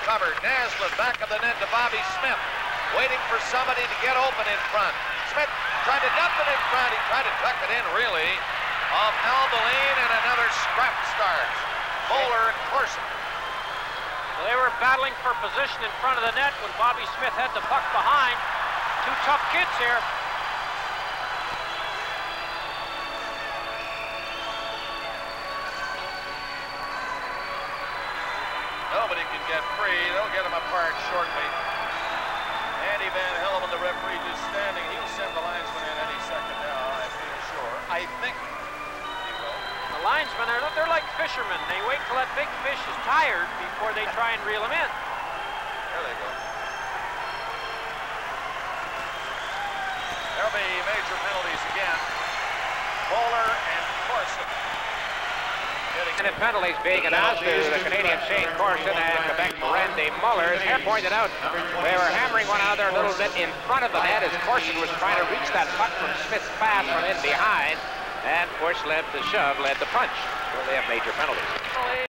covered. Naslund back of the net to Bobby Smith, waiting for somebody to get open in front. Smith tried to dump it in front. He tried to tuck it in, really, off Albaline, and another scrap starts. Bowler and Corson. Well, they were battling for position in front of the net when Bobby Smith had the puck behind. Two tough kids here. Nobody can get free. They'll get them apart shortly. Andy Van Hellemond, the referee, just standing. He'll send the linesman in any second now, I feel sure. I think he will. The linesmen, they're like fishermen. They wait till that big fish is tired before they try and reel him in. There they go. There'll be major penalties again. Bowler and Corson. And the penalties being announced to the Canadian Shane Corson and Quebec Randy Muller. As Hare pointed out, they were hammering one another a little bit in front of the net as Corson was trying to reach that puck from Smith's pass from in behind. And push led to shove, led to punch. So they have major penalties.